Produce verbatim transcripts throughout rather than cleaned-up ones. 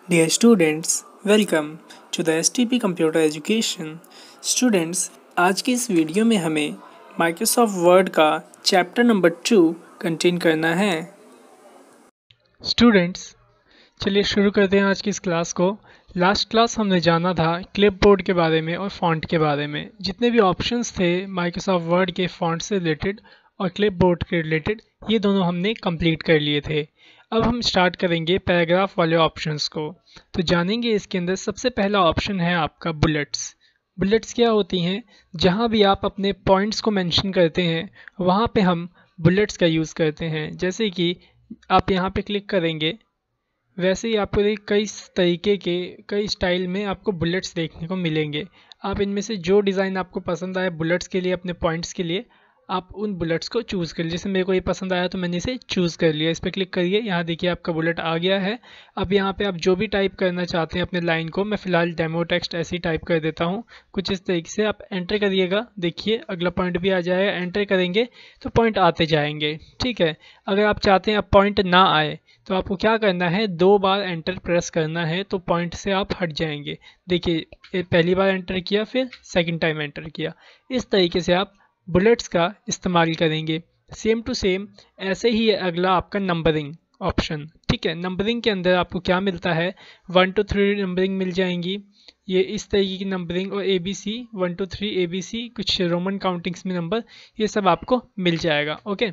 Dear students, welcome to the S T P Computer Education. Students, आज की इस video में हमें Microsoft Word का चैप्टर नंबर टू कंटेन करना है। स्टूडेंट्स, चलिए शुरू करते हैं आज की इस क्लास को। लास्ट क्लास हमने जाना था क्लिपबोर्ड के बारे में और फॉन्ट के बारे में। जितने भी ऑप्शंस थे माइक्रोसॉफ्ट वर्ड के फॉन्ट से रिलेटेड और क्लिपबोर्ड के रिलेटेड, ये दोनों हमने कंप्लीट कर लिए थे। अब हम स्टार्ट करेंगे पैराग्राफ वाले ऑप्शंस को। तो जानेंगे इसके अंदर सबसे पहला ऑप्शन है आपका बुलेट्स। बुलेट्स क्या होती हैं? जहाँ भी आप अपने पॉइंट्स को मेंशन करते हैं वहाँ पे हम बुलेट्स का यूज़ करते हैं। जैसे कि आप यहाँ पे क्लिक करेंगे, वैसे ही आपको एक कई तरीके के कई स्टाइल में आपको बुलेट्स देखने को मिलेंगे। आप इनमें से जो डिज़ाइन आपको पसंद आए बुलेट्स के लिए, अपने पॉइंट्स के लिए, आप उन बुलेट्स को चूज़ कर लीजिए। जैसे मेरे को ये पसंद आया तो मैंने इसे चूज़ कर लिया। इस पर क्लिक करिए, यहाँ देखिए आपका बुलेट आ गया है। अब यहाँ पे आप जो भी टाइप करना चाहते हैं अपने लाइन को, मैं फ़िलहाल डेमो टेक्स्ट ऐसे ही टाइप कर देता हूँ। कुछ इस तरीके से आप एंटर करिएगा, देखिए अगला पॉइंट भी आ जाएगा। एंटर करेंगे तो पॉइंट आते जाएंगे। ठीक है, अगर आप चाहते हैं अब पॉइंट ना आए तो आपको क्या करना है, दो बार एंटर प्रेस करना है तो पॉइंट से आप हट जाएंगे। देखिए पहली बार एंटर किया, फिर सेकंड टाइम एंटर किया। इस तरीके से आप बुलेट्स का इस्तेमाल करेंगे। सेम टू सेम ऐसे ही है अगला आपका नंबरिंग ऑप्शन। ठीक है, नंबरिंग के अंदर आपको क्या मिलता है, वन टू थ्री नंबरिंग मिल जाएंगी। ये इस तरीके की नंबरिंग, और A B C one two three A B C, कुछ रोमन काउंटिंग्स में नंबर, ये सब आपको मिल जाएगा। ओके,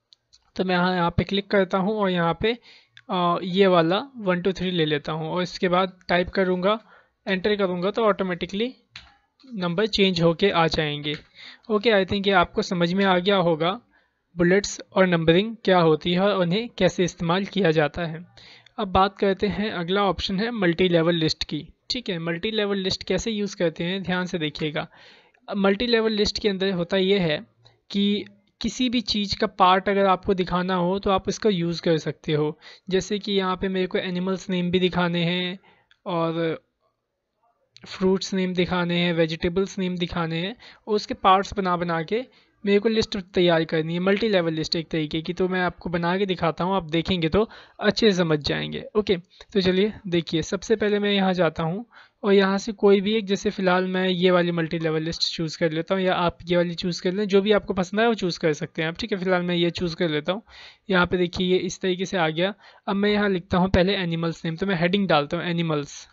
तो मैं यहाँ यहाँ पे क्लिक करता हूँ और यहाँ पे आ, ये वाला वन टू थ्री ले लेता हूँ और इसके बाद टाइप करूँगा, एंटर करूँगा तो ऑटोमेटिकली नंबर चेंज होके आ जाएंगे। ओके, आई थिंक ये आपको समझ में आ गया होगा बुलेट्स और नंबरिंग क्या होती है और उन्हें कैसे इस्तेमाल किया जाता है। अब बात करते हैं, अगला ऑप्शन है मल्टी लेवल लिस्ट की। ठीक है, मल्टी लेवल लिस्ट कैसे यूज़ करते हैं, ध्यान से देखिएगा। मल्टी लेवल लिस्ट के अंदर होता ये है कि किसी भी चीज़ का पार्ट अगर आपको दिखाना हो तो आप इसका यूज़ कर सकते हो। जैसे कि यहाँ पे मेरे को एनिमल्स नेम भी दिखाने हैं और फ्रूट्स नेम दिखाने हैं, वेजिटेबल्स नेम दिखाने हैं, और उसके पार्ट्स बना बना के मेरे को लिस्ट तैयार करनी है, मल्टी लेवल लिस्ट एक तरीके की। तो मैं आपको बना के दिखाता हूँ, आप देखेंगे तो अच्छे से समझ जाएंगे। ओके, तो चलिए देखिए, सबसे पहले मैं यहाँ जाता हूँ और यहाँ से कोई भी एक, जैसे फ़िलहाल मैं ये वाली मल्टी लेवल लिस्ट चूज़ कर लेता हूँ, या आप ये वाली चूज़ कर लें, जो भी आपको पसंद है वो चूज़ कर सकते हैं आप। ठीक है, फ़िलहाल मैं ये चूज़ कर लेता हूँ। यहाँ पे देखिए ये इस तरीके से आ गया। अब मैं यहाँ लिखता हूँ पहले एनिमल्स नेम, तो मैं हेडिंग डालता हूँ एनिमल्स,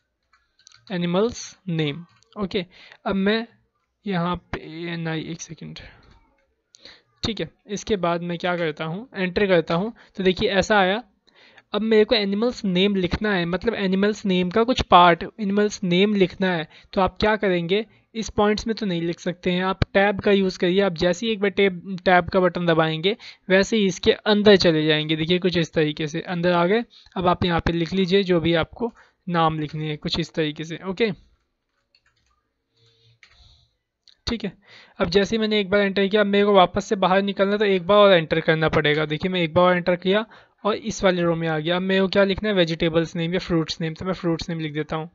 एनिमल्स नेम। ओके, अब मैं यहाँ पे ना, एक सेकेंड। ठीक है, इसके बाद मैं क्या करता हूँ, एंटर करता हूँ तो देखिए ऐसा आया। अब मेरे को एनिमल्स नेम लिखना है, मतलब एनिमल्स नेम का कुछ पार्ट एनिमल्स नेम लिखना है। तो आप क्या करेंगे, इस पॉइंट्स में तो नहीं लिख सकते हैं, आप टैब का यूज़ करिए। आप जैसे ही एक बार टैब टैब का बटन दबाएंगे वैसे ही इसके अंदर चले जाएंगे। देखिए कुछ इस तरीके से अंदर आ गए। अब आप यहाँ पे लिख लीजिए जो भी आपको नाम लिखनी है, कुछ इस तरीके से। ओके, ठीक है, अब जैसे ही मैंने एक बार एंटर किया, अब मेरे को वापस से बाहर निकलना तो एक बार और एंटर करना पड़ेगा। देखिए मैं एक बार और एंटर किया और इस वाले रो में आ गया। अब मेरे को क्या लिखना है, वेजिटेबल्स नेम या फ्रूट्स नेम, तो मैं फ्रूट्स नेम लिख देता हूँ।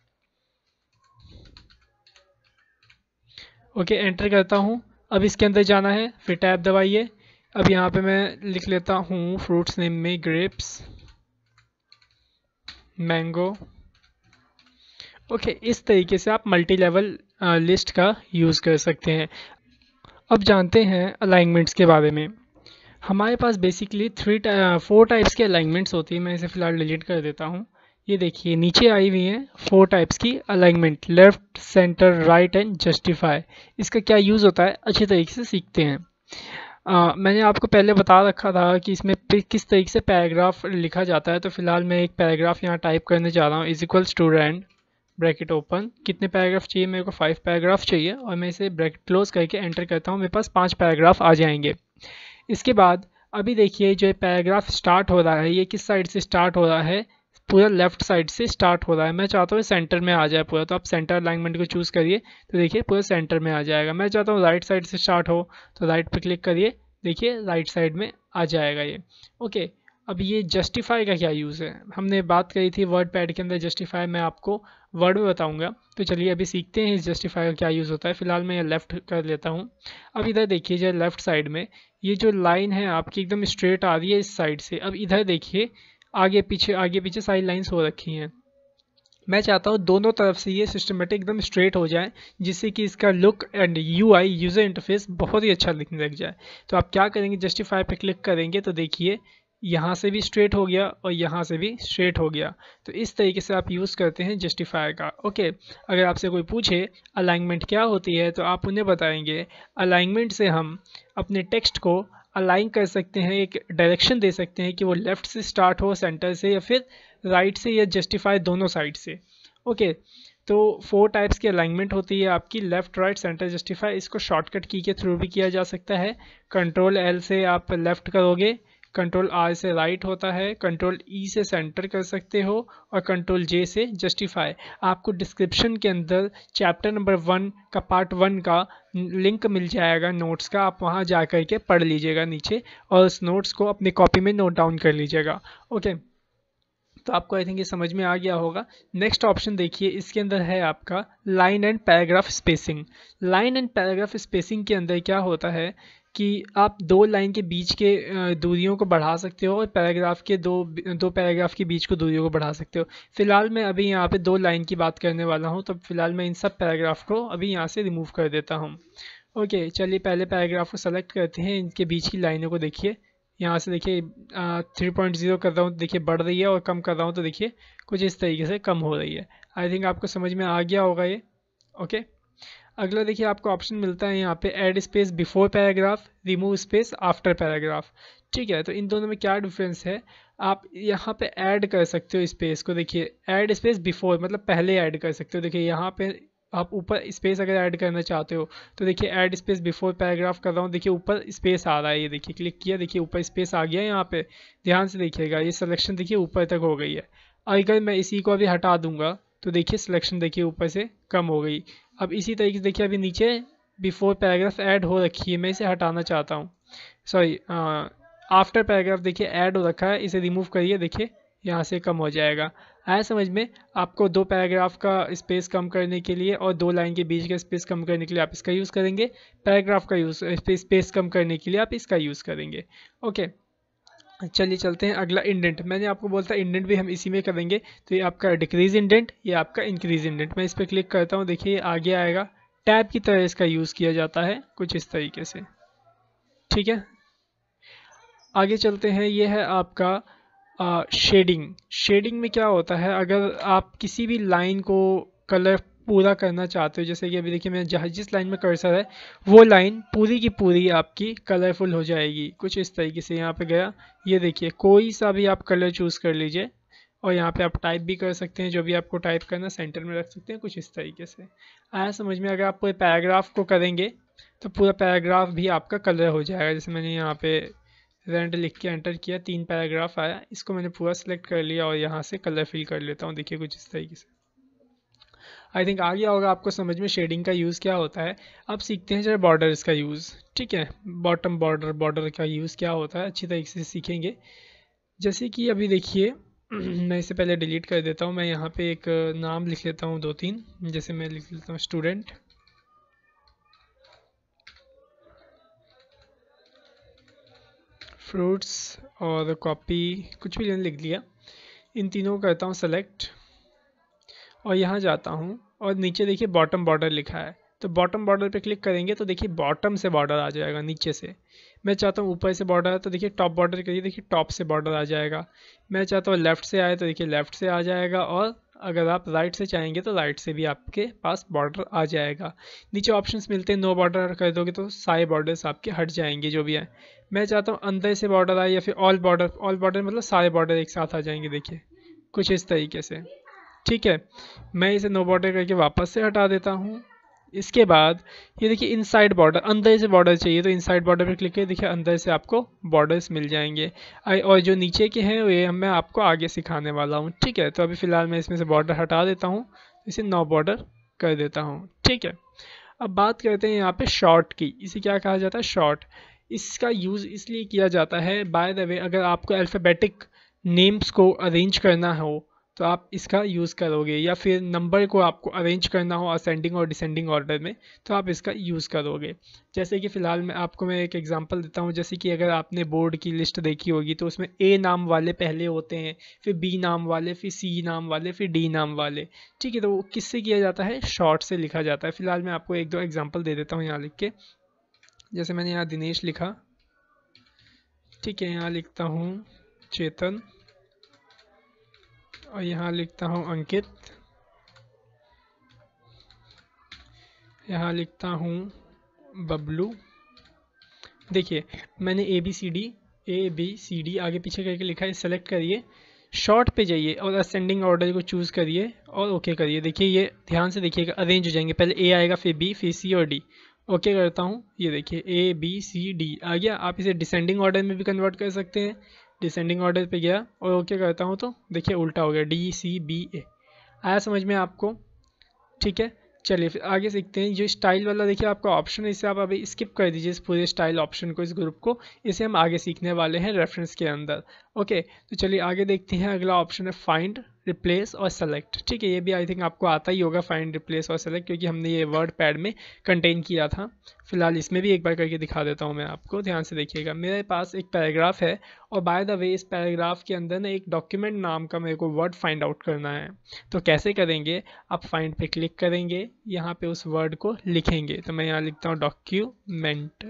ओके, एंटर करता हूँ। अब इसके अंदर जाना है, फिर टैब दबाइए। अब यहाँ पे मैं लिख लेता हूँ फ्रूट्स नेम में ग्रेप्स, मैंगो। ओके, इस तरीके से आप मल्टी लेवल लिस्ट का यूज़ कर सकते हैं। अब जानते हैं अलाइनमेंट्स के बारे में। हमारे पास बेसिकली थ्री फोर टाइप्स के अलाइनमेंट्स होती है। मैं इसे फ़िलहाल डिलीट कर देता हूँ। ये देखिए नीचे आई हुई हैं फोर टाइप्स की alignment, left, centre, right and justify. इसका क्या यूज़ होता है अच्छे तरीके से सीखते हैं। आ, मैंने आपको पहले बता रखा था कि इसमें किस तरीके से पैराग्राफ लिखा जाता है। तो फिलहाल मैं एक पैराग्राफ यहाँ टाइप करने जा रहा हूँ, is equals to rand bracket open. कितने पैराग्राफ चाहिए मेरे को, फाइव पैराग्राफ चाहिए, और मैं इसे ब्रैकेट क्लोज करके एंटर करता हूँ। मेरे पास पाँच पैराग्राफ आ जाएंगे। इसके बाद अभी देखिए जो पैराग्राफ स्टार्ट हो रहा है, ये किस साइड से स्टार्ट हो रहा है, पूरा लेफ्ट साइड से स्टार्ट हो रहा है। मैं चाहता हूँ सेंटर में आ जाए पूरा, तो आप सेंटर अलाइनमेंट को चूज़ करिए तो देखिए पूरा सेंटर में आ जाएगा। मैं चाहता हूँ राइट साइड से स्टार्ट हो, तो राइट पे क्लिक करिए, देखिए राइट साइड में आ जाएगा ये। ओके, अब ये जस्टिफाई का क्या यूज़ है, हमने बात करी थी वर्ड पैड के अंदर जस्टिफाई, मैं आपको वर्ड में बताऊंगा। तो चलिए अभी सीखते हैं इस जस्टिफाई का क्या यूज़ होता है। फिलहाल मैं ये लेफ़्ट कर लेता हूँ। अब इधर देखिए जो लेफ़्ट साइड में ये जो लाइन है आपकी एकदम स्ट्रेट आ रही है इस साइड से। अब इधर देखिए आगे पीछे आगे पीछे सारी लाइंस हो रखी हैं। मैं चाहता हूँ दोनों तरफ से ये सिस्टमेटिक एकदम स्ट्रेट हो जाए, जिससे कि इसका look and UI user interface बहुत ही अच्छा दिखने लग जाए। तो आप क्या करेंगे, जस्टिफाई पे क्लिक करेंगे तो देखिए यहाँ से भी स्ट्रेट हो गया और यहाँ से भी स्ट्रेट हो गया। तो इस तरीके से आप यूज़ करते हैं जस्टिफायर का। ओके, अगर आपसे कोई पूछे अलाइनमेंट क्या होती है तो आप उन्हें बताएंगे अलाइनमेंट से हम अपने टेक्स्ट को अलाइन कर सकते हैं, एक डायरेक्शन दे सकते हैं कि वो लेफ़्ट से स्टार्ट हो, सेंटर से, या फिर राइट से, या जस्टिफाई दोनों साइड से। ओके, तो फोर टाइप्स की अलाइनमेंट होती है आपकी, लेफ़्ट, राइट, सेंटर, जस्टिफाई। इसको शॉर्टकट की के थ्रू भी किया जा सकता है। कंट्रोल एल से आप लेफ़्ट करोगे, कंट्रोल आर से राइट होता है, कंट्रोल ई से सेंटर कर सकते हो, और कंट्रोल जे से जस्टिफाई। आपको डिस्क्रिप्शन के अंदर चैप्टर नंबर वन का पार्ट वन का लिंक मिल जाएगा नोट्स का, आप वहाँ जा कर के पढ़ लीजिएगा नीचे, और उस नोट्स को अपने कॉपी में नोट डाउन कर लीजिएगा। ओके, तो आपको आई थिंक ये समझ में आ गया होगा। नेक्स्ट ऑप्शन देखिए, इसके अंदर है आपका line and paragraph spacing. Line and paragraph spacing के अंदर क्या होता है कि आप दो लाइन के बीच के दूरियों को बढ़ा सकते हो, और पैराग्राफ के दो दो पैराग्राफ के बीच को दूरियों को बढ़ा सकते हो। फिलहाल मैं अभी यहाँ पे दो लाइन की बात करने वाला हूँ, तो फिलहाल मैं इन सब पैराग्राफ को अभी यहाँ से रिमूव कर देता हूँ। ओके, चलिए पहले पैराग्राफ को सेलेक्ट करते हैं, इनके बीच की लाइनों को देखिए। यहाँ से देखिए थ्री पॉइंट ज़ीरो कर रहा हूँ तो देखिए बढ़ रही है, और कम कर रहा हूँ तो देखिए कुछ इस तरीके से कम हो रही है। आई थिंक आपको समझ में आ गया होगा ये। ओके, अगला देखिए आपको ऑप्शन मिलता है यहाँ पे add space before paragraph, remove space after paragraph. ठीक है, तो इन दोनों में क्या डिफरेंस है, आप यहाँ पे ऐड कर सकते हो स्पेस को। देखिए ऐड स्पेस बिफोर मतलब पहले ऐड कर सकते हो। देखिए यहाँ पे आप ऊपर स्पेस अगर ऐड करना चाहते हो तो देखिए ऐड स्पेस बिफोर पैराग्राफ कर रहा हूँ, देखिए ऊपर स्पेस आ रहा है, ये देखिए क्लिक किया, देखिए ऊपर स्पेस आ गया है। यहाँ पे ध्यान से देखिएगा, ये सिलेक्शन देखिए ऊपर तक हो गई है। अगर मैं इसी को अभी हटा दूंगा तो देखिए सिलेक्शन देखिए ऊपर से कम हो गई। अब इसी तरीके से देखिए अभी नीचे बिफोर पैराग्राफ ऐड हो रखी है, मैं इसे हटाना चाहता हूँ, सॉरी आफ्टर पैराग्राफ देखिए ऐड हो रखा है, इसे रिमूव करिए, देखिए यहाँ से कम हो जाएगा। आया समझ में? आपको दो पैराग्राफ का स्पेस कम करने के लिए और दो लाइन के बीच का स्पेस कम करने के लिए आप इसका यूज़ करेंगे, पैराग्राफ का यूज़ स्पेस कम करने के लिए आप इसका यूज़ करेंगे। ओके, चलिए चलते हैं अगला इंडेंट। मैंने आपको बोला था इंडेंट भी हम इसी में करेंगे, तो ये आपका डिक्रीज इंडेंट, ये आपका इंक्रीज इंडेंट। मैं इस पर क्लिक करता हूँ, देखिए आगे आएगा, टैब की तरह इसका यूज़ किया जाता है कुछ इस तरीके से। ठीक है, आगे चलते हैं। ये है आपका शेडिंग। शेडिंग में क्या होता है, अगर आप किसी भी लाइन को कलर पूरा करना चाहते हो, जैसे कि अभी देखिए मैं जहाँ जिस लाइन में कर्सर है वो लाइन पूरी की पूरी आपकी कलरफुल हो जाएगी कुछ इस तरीके से। यहाँ पे गया, ये देखिए कोई सा भी आप कलर चूज़ कर लीजिए, और यहाँ पे आप टाइप भी कर सकते हैं, जो भी आपको टाइप करना सेंटर में रख सकते हैं कुछ इस तरीके से। आया समझ में? अगर आप पूरे पैराग्राफ को करेंगे तो पूरा पैराग्राफ भी आपका कलर हो जाएगा। जैसे मैंने यहाँ पे रेंट लिख के एंटर किया, तीन पैराग्राफ आया, इसको मैंने पूरा सेलेक्ट कर लिया और यहाँ से कलर फिल कर लेता हूँ, देखिए कुछ इस तरीके से। आई थिंक आ गया होगा आपको समझ में शेडिंग का यूज़ क्या होता है। अब सीखते हैं जरा बॉर्डर्स का यूज़। ठीक है, बॉटम बॉर्डर, बॉर्डर का यूज़ क्या होता है अच्छी तरीके से सीखेंगे। जैसे कि अभी देखिए मैं इसे पहले डिलीट कर देता हूँ, मैं यहाँ पे एक नाम लिख लेता हूँ दो तीन, जैसे मैं लिख लेता हूँ स्टूडेंट, फ्रूट्स और कॉपी, कुछ भी लिख लिया। इन तीनों को करता हूँ सेलेक्ट, और यहाँ जाता हूँ और नीचे देखिए बॉटम बॉर्डर लिखा है, तो बॉटम बॉर्डर पे क्लिक करेंगे तो देखिए बॉटम से बॉर्डर आ जाएगा नीचे से। मैं चाहता हूँ ऊपर से बॉर्डर है तो देखिए टॉप बॉर्डर करिए, देखिए टॉप से बॉर्डर आ जाएगा। मैं चाहता हूँ लेफ़्ट से आए तो देखिए लेफ़्ट से आ जाएगा, और अगर आप राइट से चाहेंगे तो राइट से भी आपके पास बॉर्डर आ जाएगा। नीचे ऑप्शंस मिलते हैं, नो बॉर्डर कर दोगे तो सारे बॉर्डर्स आपके हट जाएंगे जो भी है। मैं चाहता हूँ अंदर से बॉर्डर आए या फिर ऑल बॉर्डर, ऑल बॉर्डर मतलब सारे बॉर्डर एक साथ आ जाएंगे, देखिए कुछ इस तरीके से। ठीक है, मैं इसे नो बॉर्डर करके वापस से हटा देता हूँ। इसके बाद ये देखिए इनसाइड बॉर्डर, अंदर से बॉर्डर चाहिए तो इनसाइड बॉर्डर पर क्लिक करिए, देखिए अंदर से आपको बॉर्डर्स मिल जाएंगे। और जो नीचे के हैं ये मैं आपको आगे सिखाने वाला हूँ। ठीक है, तो अभी फ़िलहाल मैं इसमें से बॉर्डर हटा देता हूँ, इसे नो बॉर्डर कर देता हूँ। ठीक है, अब बात करते हैं यहाँ पे शॉर्ट की। इसे क्या कहा जाता है? शॉर्ट। इसका यूज़ इसलिए किया जाता है, बाय द वे, अगर आपको अल्फ़ाबेटिक नेम्स को अरेंज करना हो तो आप इसका यूज़ करोगे, या फिर नंबर को आपको अरेंज करना हो असेंडिंग और डिसेंडिंग ऑर्डर में तो आप इसका यूज़ करोगे। जैसे कि फ़िलहाल मैं आपको मैं एक एग्जांपल देता हूँ, जैसे कि अगर आपने बोर्ड की लिस्ट देखी होगी तो उसमें ए नाम वाले पहले होते हैं, फिर बी नाम वाले, फिर सी नाम वाले, फिर डी नाम वाले। ठीक है, तो वो किससे किया जाता है? शॉर्ट से लिखा जाता है। फिलहाल मैं आपको एक दो एग्जाम्पल दे देता हूँ यहाँ लिख के। जैसे मैंने यहाँ दिनेश लिखा, ठीक है, यहाँ लिखता हूँ चेतन, और यहाँ लिखता हूँ अंकित, यहाँ लिखता हूँ बबलू। देखिए मैंने A B C D A B C D आगे पीछे करके लिखा है। सेलेक्ट करिए, शॉर्ट पे जाइए और असेंडिंग ऑर्डर को चूज़ करिए और ओके करिए। देखिए ये ध्यान से देखिएगा, अरेंज हो जाएंगे, पहले ए आएगा, फिर बी, फिर सी और डी। ओके करता हूँ, ये देखिए ए बी सी डी आ गया। आप इसे डिसेंडिंग ऑर्डर में भी कन्वर्ट कर सकते हैं। डिसेंडिंग ऑर्डर पे गया और ओके करता हूँ तो देखिए उल्टा हो गया, डी सी बी ए। आया समझ में आपको? ठीक है, चलिए फिर आगे सीखते हैं। जो स्टाइल वाला देखिए आपका ऑप्शन है, इसे आप अभी स्किप कर दीजिए, इस पूरे स्टाइल ऑप्शन को, इस ग्रुप को। इसे हम आगे सीखने वाले हैं रेफरेंस के अंदर। ओके, तो चलिए आगे देखते हैं। अगला ऑप्शन है फाइंड, रिप्लेस और सेलेक्ट। ठीक है, ये भी आई थिंक आपको आता ही होगा, फाइंड, रिप्लेस और सेलेक्ट, क्योंकि हमने ये वर्ड पैड में कंटेन किया था। फिलहाल इसमें भी एक बार करके दिखा देता हूँ मैं आपको, ध्यान से देखिएगा। मेरे पास एक पैराग्राफ है और बाय द वे इस पैराग्राफ के अंदर ना एक डॉक्यूमेंट नाम का मेरे को वर्ड फाइंड आउट करना है। तो कैसे करेंगे? आप फाइंड पे क्लिक करेंगे, यहाँ पे उस वर्ड को लिखेंगे। तो मैं यहाँ लिखता हूँ डॉक्यूमेंट।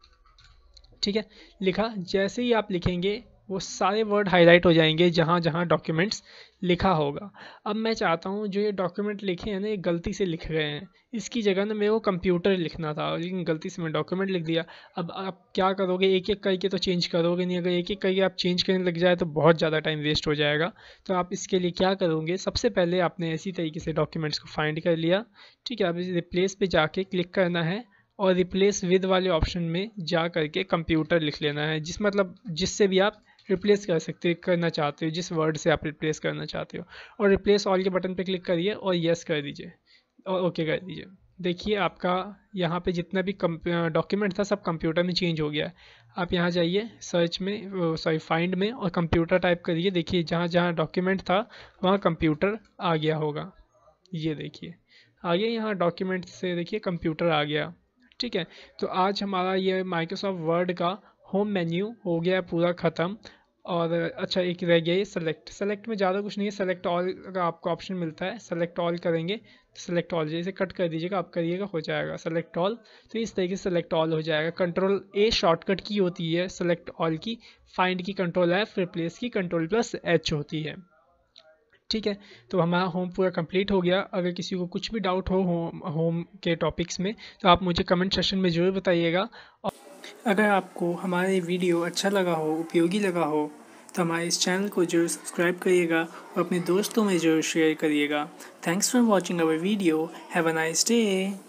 ठीक है, लिखा। जैसे ही आप लिखेंगे वो सारे वर्ड हाईलाइट हो जाएंगे जहाँ जहाँ डॉक्यूमेंट्स लिखा होगा। अब मैं चाहता हूँ जो ये डॉक्यूमेंट लिखे हैं ना, ये गलती से लिख गए हैं, इसकी जगह ना मेरे को कंप्यूटर लिखना था, लेकिन गलती से मैं डॉक्यूमेंट लिख दिया। अब आप क्या करोगे? एक एक करके तो चेंज करोगे नहीं। अगर एक एक करके आप चेंज करने लग जाए तो बहुत ज़्यादा टाइम वेस्ट हो जाएगा। तो आप इसके लिए क्या करोगे? सबसे पहले आपने इसी तरीके से डॉक्यूमेंट्स को फाइंड कर लिया। ठीक है, अब इस रिप्लेस पे जाके क्लिक करना है और रिप्लेस विद वाले ऑप्शन में जा करके कंप्यूटर लिख लेना है, जिस मतलब जिससे भी आप रिप्लेस कर सकते करना चाहते हो, जिस वर्ड से आप रिप्लेस करना चाहते हो। और रिप्लेस ऑल के बटन पे क्लिक करिए और यस कर दीजिए और ओके कर दीजिए। देखिए आपका यहाँ पे जितना भी डॉक्यूमेंट था सब कंप्यूटर में चेंज हो गया है। आप यहाँ जाइए सर्च में, सॉरी फाइंड में, और कंप्यूटर टाइप करिए। देखिए जहाँ जहाँ डॉक्यूमेंट था वहाँ कंप्यूटर आ गया होगा। ये देखिए आ गया, यहाँ डॉक्यूमेंट से देखिए कंप्यूटर आ गया। ठीक है, तो आज हमारा ये माइक्रोसॉफ्ट वर्ड का होम मेन्यू हो गया पूरा ख़त्म। और अच्छा एक रह गया ये सेलेक्ट। सेलेक्ट में ज़्यादा कुछ नहीं है, सेलेक्ट ऑल का आपको ऑप्शन मिलता है। सेलेक्ट ऑल करेंगे तो सेलेक्ट ऑल, जैसे कट कर दीजिएगा, आप करिएगा, हो जाएगा सेलेक्ट ऑल। तो इस तरीके से सेलेक्ट ऑल हो जाएगा। कंट्रोल ए शॉर्टकट की होती है सेलेक्ट ऑल की, फाइंड की कंट्रोल एफ, रिप्लेस की कंट्रोल प्लस एच होती है। ठीक है, तो हमारा होम पूरा कंप्लीट हो गया। अगर किसी को कुछ भी डाउट हो होम होम के टॉपिक्स में तो आप मुझे कमेंट सेक्शन में ज़रूर बताइएगा। और अगर आपको हमारा ये वीडियो अच्छा लगा हो, उपयोगी लगा हो, तो हमारे इस चैनल को जरूर सब्सक्राइब करिएगा और अपने दोस्तों में ज़रूर शेयर करिएगा। Thanks for watching our video. Have a nice day.